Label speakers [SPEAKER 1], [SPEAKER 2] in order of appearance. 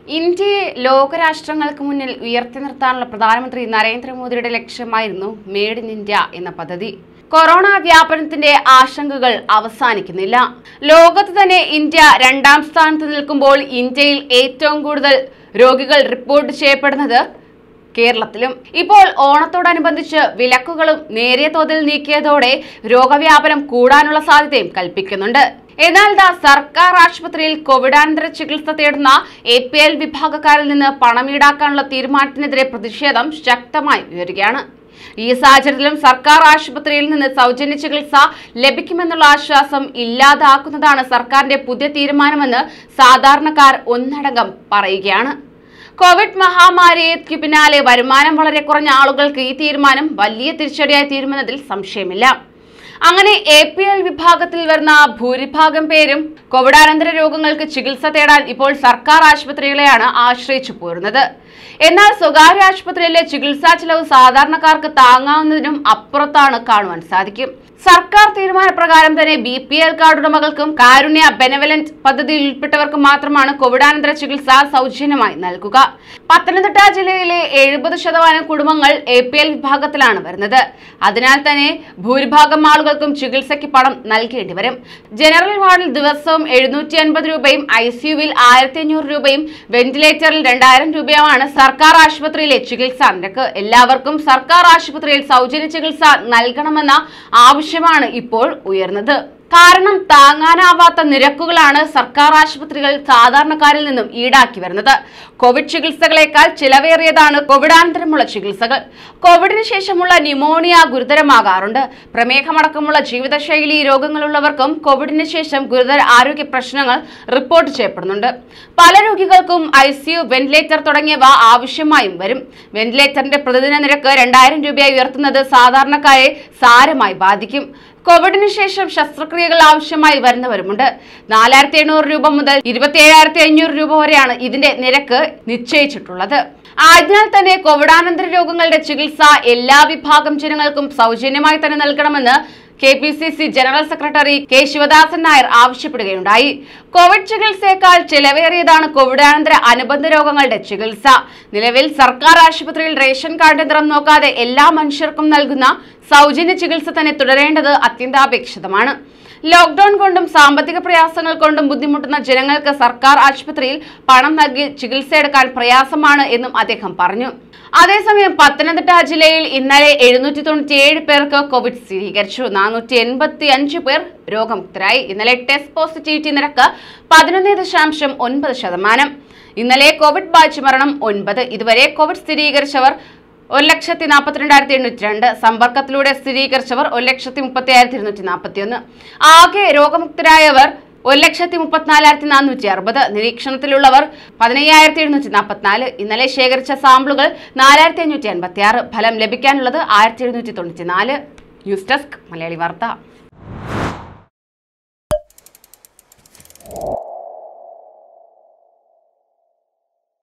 [SPEAKER 1] ഇന്ത്യയെ ലോകരാഷ്ട്രങ്ങൾക്ക് മുന്നിൽ ഉയർത്തി നിർത്താനുള്ള പ്രധാനമന്ത്രി നരേന്ദ്രമോദിയുടെ ലക്ഷ്യമായിരുന്നു മെയ്ഡ് ഇൻ ഇന്ത്യ എന്ന പദ്ധതി. കൊറോണ വ്യാപനത്തിന്റെ ആശങ്കകൾ അവസാനിക്കുന്നില്ല. ലോകത്ത് തന്നെ ഇന്ത്യ രണ്ടാം സ്ഥാനത്ത് നിൽക്കുമ്പോൾ ഇന്ത്യയിൽ ഏറ്റവും കൂടുതൽ രോഗികൾ റിപ്പോർട്ട് ചെയ്യപ്പെടുന്നത് കേരളത്തിലും. ഇപ്പോൾ ഓണത്തോടനുബന്ധിച്ച് വിലക്കുകളും നേരിയ തോതിൽ നീക്കിയതോടെ രോഗവ്യാപനം കൂടാനുള്ള സാധ്യതയും കൽപ്പിക്കുന്നുണ്ട്. എന്നാൽ സർക്കാർ ആശുപത്രിയിൽ കോവിഡാനന്തര ചികിത്സ തേടുന്ന APL വിഭാഗക്കാരിൽ നിന്ന് പണം ഈടാക്കാനുള്ള തീരുമാനത്തിനെതിരെ പ്രതിഷേധം ശക്തമായി ഉയരുകയാണ്. ഈ സാഹചര്യത്തിലും സർക്കാർ ആശുപത്രിയിൽ നിന്ന് സൗജന്യ ചികിത്സ ലഭിക്കുമെന്നുള്ള ആശ്വാസം ഇല്ലാതാക്കുന്നതാണ് സർക്കാരിന്റെ പുതിയ തീരുമാനമെന്ന് സാധാരണക്കാർ ഒന്നടങ്കം പറയുകയാണ്. കോവിഡ് മഹാമാരിക്ക് പിന്നാലെ വരുമാനം വളരെ കുറഞ്ഞ ആളുകൾക്ക് ഈ തീരുമാനം വലിയ തിരിച്ചടിയായി തീരുമെന്നതിൽ സംശയമില്ല. അങ്ങനെ APL വിഭാഗത്തിൽ വരുന്ന ഭൂരിഭാഗം പേരും കോവിഡാനന്തര രോഗങ്ങൾക്ക് ചികിത്സ തേടാൻ ഇപ്പോൾ സർക്കാർ ആശുപത്രികളെയാണ് ആശ്രയിച്ചു പോരുന്നത്. എന്നാൽ സ്വകാര്യ ആശുപത്രിയിലെ ചികിത്സാ ചെലവ് സാധാരണക്കാർക്ക് താങ്ങാവുന്നതിനും അപ്പുറത്താണ് കാണുവാൻ സാധിക്കും. സർക്കാർ തീരുമാനപ്രകാരം തന്നെ BPL കാർഡ് ഉടമകൾക്കും കാരുണ്യ ബെനവലന്റ് പദ്ധതിയിൽ ഉൾപ്പെട്ടവർക്കും മാത്രമാണ് കോവിഡാനന്തര ചികിത്സ സൗജന്യമായി നൽകുക. പത്തനംതിട്ട ജില്ലയിലെ 70% കുടുംബങ്ങൾ APL വിഭാഗത്തിലാണ് വരുന്നത്. അതിനാൽ തന്നെ ഭൂരിഭാഗം ആളുകൾക്കും ചികിത്സയ്ക്ക് പണം നൽകേണ്ടി വരും. ജനറൽ വാർഡിൽ ദിവസവും 750 രൂപയും ICUവിൽ 1500 രൂപയും വെന്റിലേറ്ററിൽ 2000 രൂപയുമാണ് സർക്കാർ ആശുപത്രിയിലെ ചികിത്സാ നിരക്ക്. എല്ലാവർക്കും സർക്കാർ ആശുപത്രിയിൽ സൗജന്യ ചികിത്സ നൽകണമെന്ന ആവശ്യമാണ് ഇപ്പോൾ ഉയർന്നത്. കാരണം താങ്ങാനാവാത്ത നിരക്കുകളാണ് സർക്കാർ ആശുപത്രികൾ സാധാരണക്കാരിൽ നിന്നും ഈടാക്കി വരുന്നത്. കോവിഡ് ചികിത്സകളേക്കാൾ ചിലവേറിയതാണ് കോവിഡാനന്തരമുള്ള ചികിത്സകൾ. കോവിഡിന് ശേഷമുള്ള ന്യൂമോണിയ ഗുരുതരമാകാറുണ്ട്. പ്രമേഹമടക്കമുള്ള ജീവിതശൈലി രോഗങ്ങളുള്ളവർക്കും കോവിഡിന് ശേഷം ഗുരുതര ആരോഗ്യ പ്രശ്നങ്ങൾ റിപ്പോർട്ട് ചെയ്യപ്പെടുന്നുണ്ട്. പല രോഗികൾക്കും ICU, വെന്റിലേറ്റർ തുടങ്ങിയവ ആവശ്യമായും വരും. വെന്റിലേറ്ററിന്റെ പ്രതിദിന നിരക്ക് 2000 രൂപയായി ഉയർത്തുന്നത് സാധാരണക്കാരെ സാരമായി ബാധിക്കും. കോവിഡിന് ശേഷം ശസ്ത്രക്രിയകൾ ആവശ്യമായി വരുന്നവരുമുണ്ട്. 4800 രൂപ മുതൽ 27500 രൂപ വരെയാണ് ഇതിന്റെ നിരക്ക് നിശ്ചയിച്ചിട്ടുള്ളത്. അതിനാൽ തന്നെ കോവിഡാനന്തര രോഗങ്ങളുടെ ചികിത്സ എല്ലാ വിഭാഗം ജനങ്ങൾക്കും സൗജന്യമായി തന്നെ നൽകണമെന്ന് KPCC general secretary K. Sivadasan Nair ആവശ്യപ്പെടുകയുണ്ടായി. കോവിഡ് ചികിത്സയേക്കാൾ ചിലവേറിയതാണ് കോവിഡാനന്തര അനുബന്ധ രോഗങ്ങളുടെ ചികിത്സ. നിലവിൽ സർക്കാർ ആശുപത്രിയിൽ റേഷൻ കാർഡ് നിറം നോക്കാതെ എല്ലാ മനുഷ്യർക്കും നൽകുന്ന സൗജന്യ ചികിത്സ തന്നെ തുടരേണ്ടത് അത്യന്താപേക്ഷിതമാണ്. ലോക്ക്ഡൌൺ കൊണ്ടും സാമ്പത്തിക പ്രയാസങ്ങൾ കൊണ്ടും ബുദ്ധിമുട്ടുന്ന ജനങ്ങൾക്ക് സർക്കാർ ആശുപത്രിയിൽ പണം നൽകി ചികിത്സയെടുക്കാൻ പ്രയാസമാണ് എന്നും അദ്ദേഹം പറഞ്ഞു. അതേസമയം പത്തനംതിട്ട ജില്ലയിൽ ഇന്നലെ 797 പേർക്ക് കോവിഡ് സ്ഥിരീകരിച്ചു. 485 പേർ രോഗമുക്തരായി. ഇന്നലെ ടെസ്റ്റ് പോസിറ്റിവിറ്റി നിരക്ക് 11.9%. ഇന്നലെ കോവിഡ് ബാധിച്ച് മരണം 9. ഇതുവരെ കോവിഡ് സ്ഥിരീകരിച്ചവർ 1,42,802. സമ്പർക്കത്തിലൂടെ സ്ഥിരീകരിച്ചവർ 1,30,241. ആകെ രോഗമുക്തരായവർ 1,34,460. നിരീക്ഷണത്തിലുള്ളവർ 15,744. ഇന്നലെ ശേഖരിച്ച സാമ്പിളുകൾ 4,586. ഫലം ലഭിക്കാനുള്ളത് 1,794. ന്യൂസ് ഡെസ്ക് മലയാളി വാർത്ത.